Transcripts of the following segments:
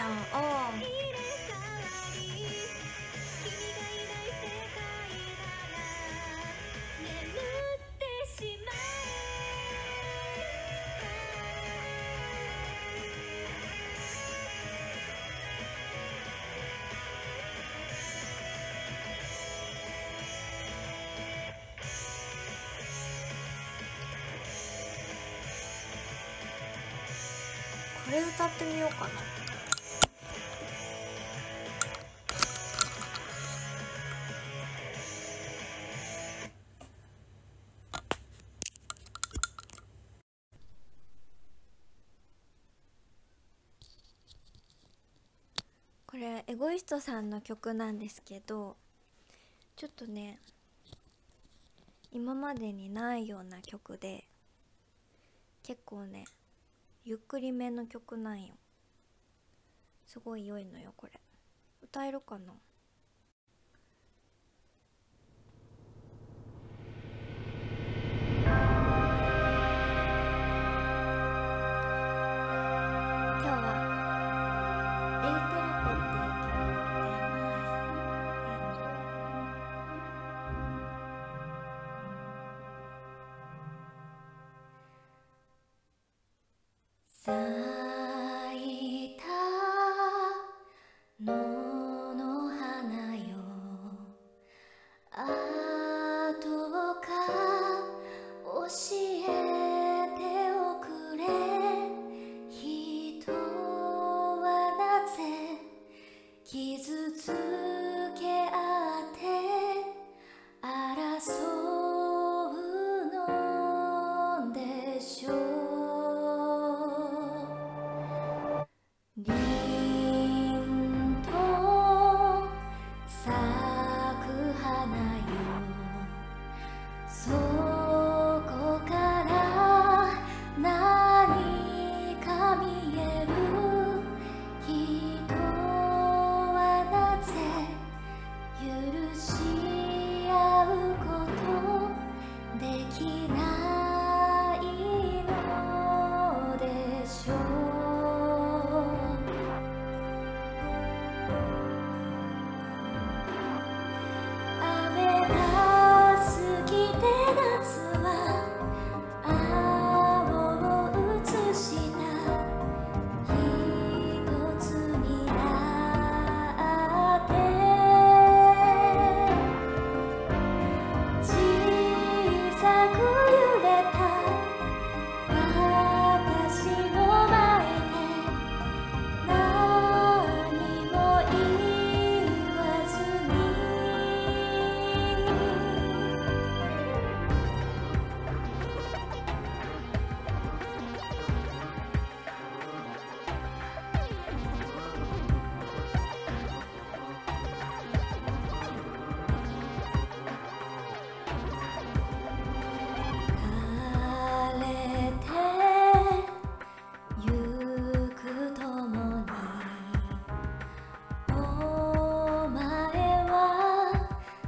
ゃんをこれ歌ってみようかな。これエゴイストさんの曲なんですけど、ちょっとね今までにないような曲で、結構ねゆっくりめの曲なんよ。すごい良いのよこれ。歌えるかな。今日はエウテルペっていう曲を歌います。咲いた野の花よ、後から教えておくれ。人はなぜ傷つけ合って争うのでしょう。凛と咲く花よ、そこから何か見える。人はなぜ許し合うことできないのでしょう。雨が好きで夏は青を映した一つになって小さく揺れた私の前で何も言わずに枯れてゆくともに、お前は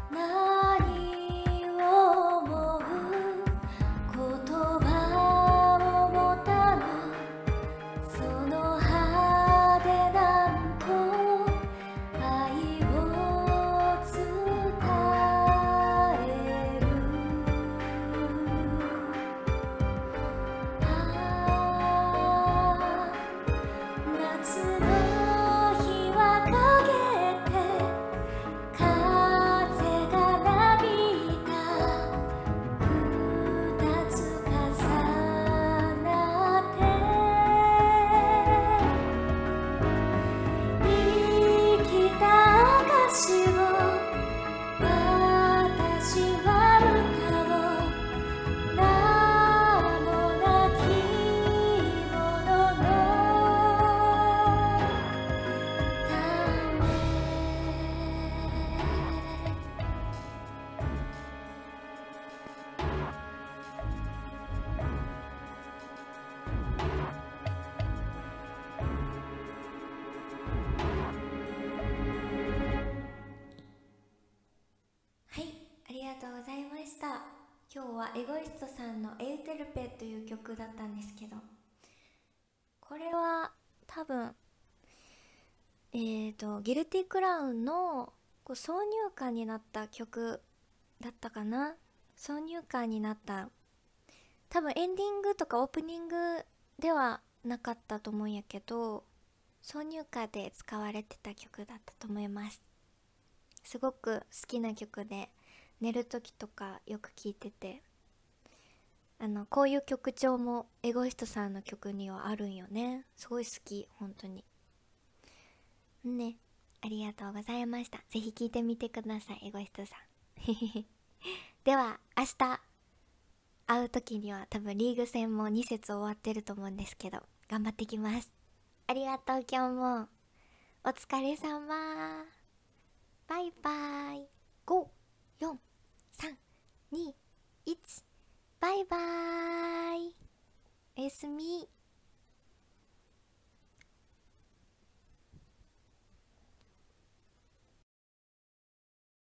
何を思う。言葉を持たぬその歯でなんと愛を伝える。夏の日は陰って風がなびいた二つ重なって生きた証を私は歌おう。名もなきもののため。はい、ありがとうございました。今日はエゴイストさんのエウテルペという曲だったんですけど、これは多分ギルティクラウンのこう挿入歌になった曲だったかな。挿入歌になった、多分エンディングとかオープニングではなかったと思うんやけど、挿入歌で使われてた曲だったと思います。すごく好きな曲で、寝る時とかよく聴いてて、こういう曲調もエゴイストさんの曲にはあるんよね。すごい好き、本当にね。ありがとうございました。ぜひ聴いてみてください、エゴイストさん。では明日会う時には多分リーグ戦も2節終わってると思うんですけど、頑張ってきます。ありがとう。今日もお疲れ様。バイバイ。5、4、3、2、1。バイバイ。おやすみ。